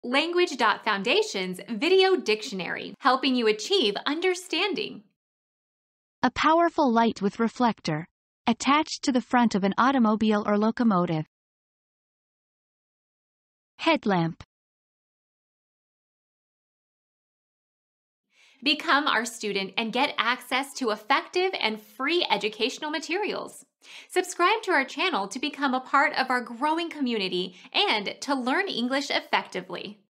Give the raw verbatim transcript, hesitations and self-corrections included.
Language.Foundation's Video Dictionary, helping you achieve understanding. A powerful light with reflector, attached to the front of an automobile or locomotive. Headlamp. Become our student and get access to effective and free educational materials. Subscribe to our channel to become a part of our growing community and to learn English effectively.